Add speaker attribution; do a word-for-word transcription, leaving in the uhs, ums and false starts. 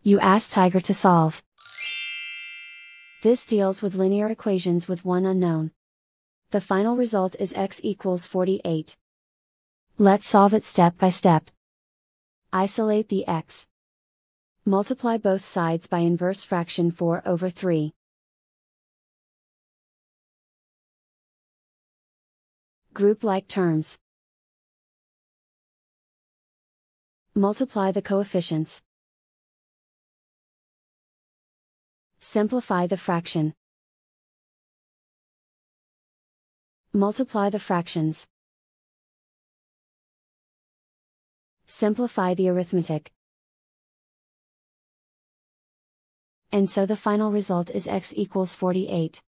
Speaker 1: You ask Tiger to solve. This deals with linear equations with one unknown. The final result is x equals forty-eight. Let's solve it step by step. Isolate the x. Multiply both sides by inverse fraction four over three. Group like terms. Multiply the coefficients. Simplify the fraction. Multiply the fractions. Simplify the arithmetic. And so the final result is x equals forty-eight.